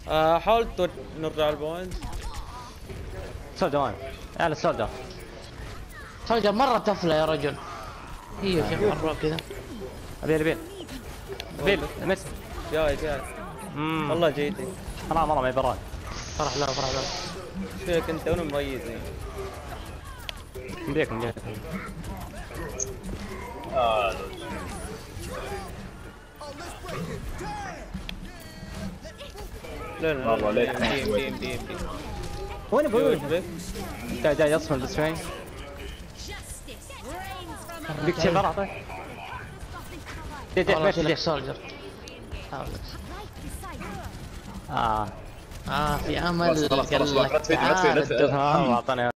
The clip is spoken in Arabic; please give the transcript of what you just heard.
حاول نرجع البوينت. سودا على السودا. سودا مرة تفلة يا رجل. هي في مرة كذا. ابيل مس. جاي والله جيتي. انا والله ما يبرد. فرح لا. ايش فيك انت وانا مميزين. مديك لا والله ليش تيم وين بقول جاي يصمل بس شوي. بيك شيء غلط. جي سولجر. في امل. خلاص لا تفيد.